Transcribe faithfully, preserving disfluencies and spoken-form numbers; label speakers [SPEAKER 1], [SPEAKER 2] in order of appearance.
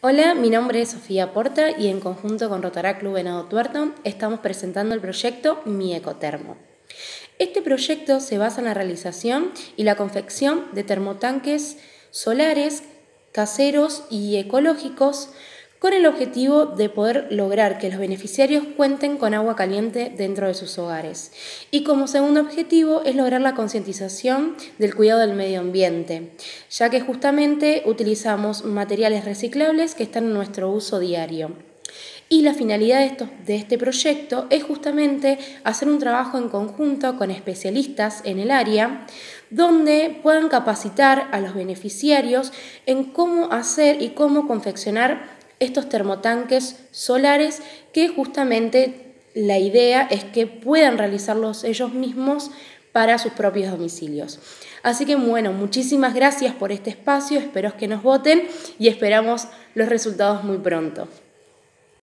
[SPEAKER 1] Hola, mi nombre es Sofía Porta y en conjunto con Rotará Club Venado Tuerto estamos presentando el proyecto Mi Ecotermo. Este proyecto se basa en la realización y la confección de termotanques solares, caseros y ecológicos con el objetivo de poder lograr que los beneficiarios cuenten con agua caliente dentro de sus hogares. Y como segundo objetivo es lograr la concientización del cuidado del medio ambiente, ya que justamente utilizamos materiales reciclables que están en nuestro uso diario. Y la finalidad de, esto, de este proyecto es justamente hacer un trabajo en conjunto con especialistas en el área, donde puedan capacitar a los beneficiarios en cómo hacer y cómo confeccionar estos termotanques solares, que justamente la idea es que puedan realizarlos ellos mismos para sus propios domicilios. Así que bueno, muchísimas gracias por este espacio, espero que nos voten y esperamos los resultados muy pronto.